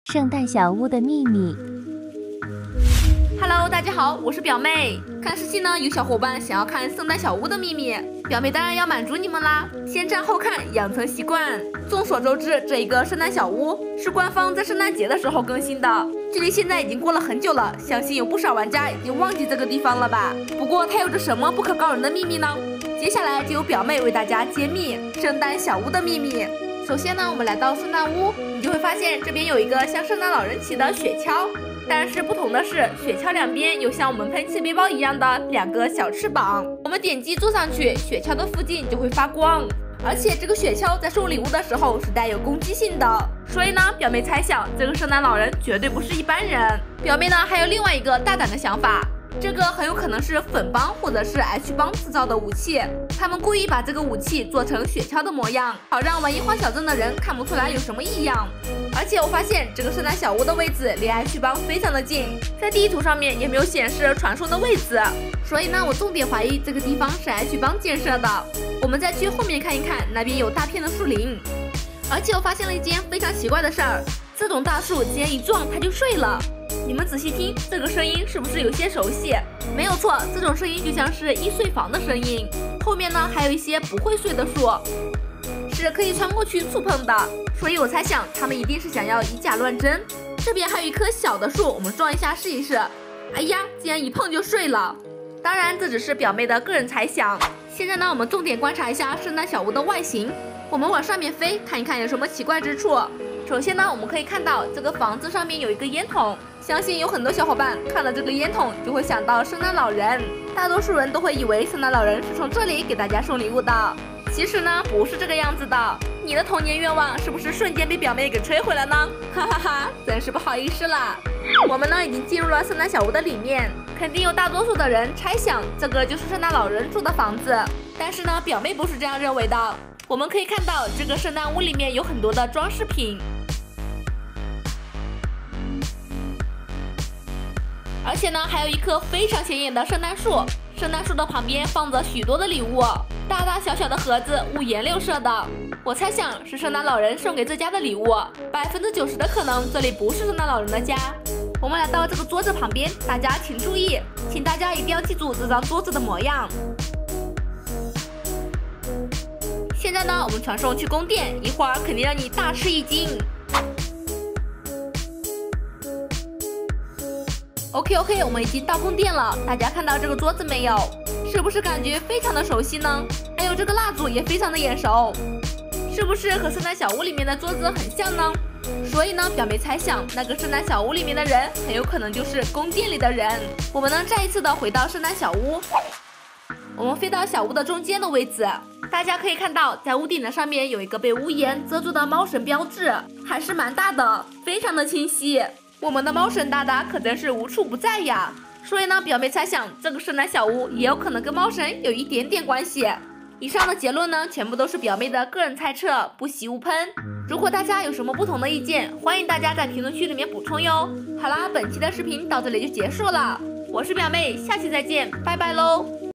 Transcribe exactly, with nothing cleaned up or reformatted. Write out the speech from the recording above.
圣诞小屋的秘密。 Hello， 大家好，我是表妹。看视频呢，有小伙伴想要看圣诞小屋的秘密，表妹当然要满足你们啦。先占后看，养成习惯。众所周知，这一个圣诞小屋是官方在圣诞节的时候更新的，距离现在已经过了很久了，相信有不少玩家已经忘记这个地方了吧？不过它有着什么不可告人的秘密呢？接下来就由表妹为大家揭秘圣诞小屋的秘密。首先呢，我们来到圣诞屋，你就会发现这边有一个像圣诞老人骑的雪橇，但是不同的是，雪橇两边有像我们喷气背包一样的两个小翅膀。我们点击坐上去，雪橇的附近就会发光，而且这个雪橇在送礼物的时候是带有攻击性的，所以呢，表妹猜想这个圣诞老人绝对不是一般人。表妹呢还有另外一个大胆的想法。这个很有可能是粉帮或者是 H 帮制造的武器，他们故意把这个武器做成雪橇的模样，好让玩樱花小镇的人看不出来有什么异样。而且我发现这个圣诞小屋的位置离 H 帮非常的近，在地图上面也没有显示传说的位置，所以呢，我重点怀疑这个地方是 H 帮建设的。我们再去后面看一看，那边有大片的树林。而且我发现了一件非常奇怪的事儿，这种大树竟然一撞它就碎了。你们仔细听，这个声音是不是有些熟悉？没有错，这种声音就像是易碎房的声音。后面呢还有一些不会碎的树，是可以穿过去触碰的，所以我猜想他们一定是想要以假乱真。这边还有一棵小的树，我们撞一下试一试。哎呀，竟然一碰就碎了。当然这只是表妹的个人猜想。现在呢，我们重点观察一下圣诞小屋的外形。我们往上面飞，看一看有什么奇怪之处。首先呢，我们可以看到这个房子上面有一个烟筒，相信有很多小伙伴看了这个烟筒就会想到圣诞老人，大多数人都会以为圣诞老人是从这里给大家送礼物的。其实呢，不是这个样子的。你的童年愿望是不是瞬间被表妹给摧毁了呢？哈哈哈，真是不好意思啦。我们呢已经进入了圣诞小屋的里面，肯定有大多数的人猜想这个就是圣诞老人住的房子，但是呢，表妹不是这样认为的。我们可以看到这个圣诞屋里面有很多的装饰品，而且呢还有一棵非常显眼的圣诞树，圣诞树的旁边放着许多的礼物，大大小小的盒子，五颜六色的。我猜想是圣诞老人送给这家的礼物，百分之九十的可能这里不是圣诞老人的家。我们来到这个桌子旁边，大家请注意，请大家一定要记住这张桌子的模样。现在呢，我们传送去宫殿，一会儿肯定让你大吃一惊。OK OK， 我们已经到宫殿了，大家看到这个桌子没有？是不是感觉非常的熟悉呢？还有这个蜡烛也非常的眼熟，是不是和圣诞小屋里面的桌子很像呢？所以呢，表妹猜想那个圣诞小屋里面的人很有可能就是宫殿里的人。我们呢再一次的回到圣诞小屋，我们飞到小屋的中间的位置。大家可以看到，在屋顶的上面有一个被屋檐遮住的猫神标志，还是蛮大的，非常的清晰。我们的猫神大大可真是无处不在呀！所以呢，表妹猜想这个圣诞小屋也有可能跟猫神有一点点关系。以上的结论呢，全部都是表妹的个人猜测，不喜勿喷。如果大家有什么不同的意见，欢迎大家在评论区里面补充哟。好啦，本期的视频到这里就结束了，我是表妹，下期再见，拜拜喽！